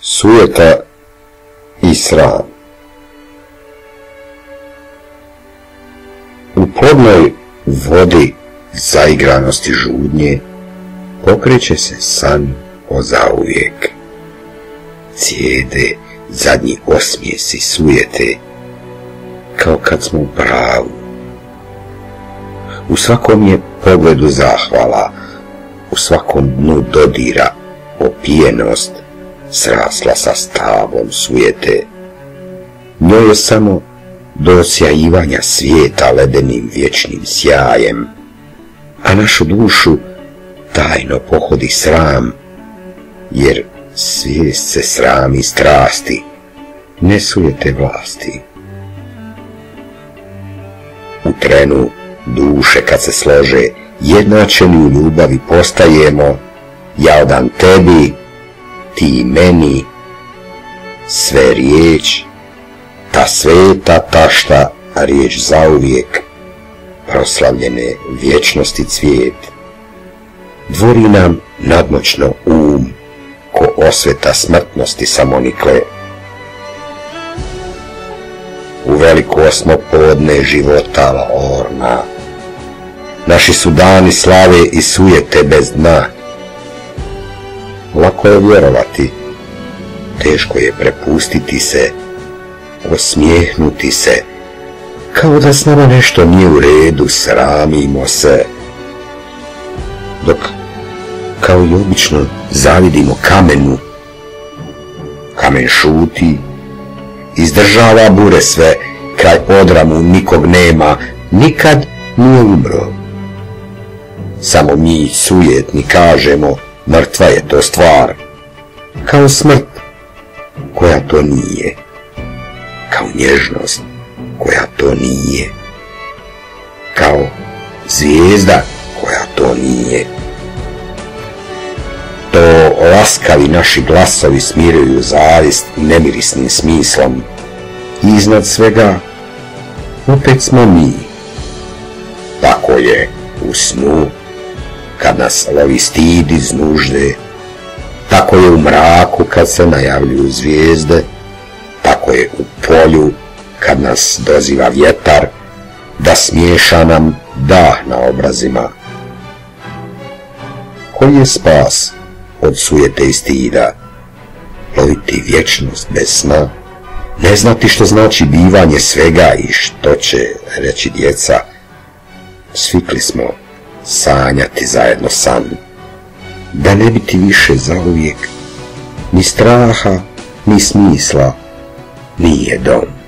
Sujeta i sram. U plodnoj vodi zaigranosti žudnje pokreće se san o zauvijek. Cijede zadnji osmijesi sujete, kao kad smo u pravu. U svakom je pogledu zahvala, u svakom dnu dodira opijenost srasla sa stavom sujete. Njoj je samo do osjajivanja svijeta ledenim vječnim sjajem, a našu dušu tajno pohodi sram, jer svijest se srami strasti, ne sujete vlasti. U trenu duše kad se slože, jednačeni u ljubavi postajemo, ja odam tebi, ti meni, sve riječ, ta sveta tašta riječ zauvijek, proslavljene vječnosti cvijet. Dvori nam nadmoćno ko osveta smrtnosti samonikle. U veliko smo podne života orna, naši su dani slave i sujete bez dna. Lako je vjerovati, teško je prepustiti se, osmijehnuti se, kao da s nama nešto nije u redu, sramimo se. Dok, kao i obično, zavidimo kamenu, kamen šuti, izdržava bure sve, kraj odramu nikog nema, nikad nije umro. Samo mi sujetni kažemo, mrtva je to stvar, kao smrt koja to nije, kao nježnost koja to nije, kao zvijezda koja to nije. To laskavi naši glasovi smiruju zavist nemirisnim smislom. I iznad svega, opet smo mi. Tako je u snu, kad nas lovi stid iz nužde. Tako je u mraku, kad se najavljuju zvijezde. Tako je u polju, kad nas doziva vjetar, da smiješa nam dah na obrazima. Koji je spas od sujete i stida? Loviti vječnost bez sna, ne znati što znači bivanje svega i što će reći djeca. Svikli smo sanjati zajedno san, da ne biti više zauvijek ni straha, ni smisla, nije dom.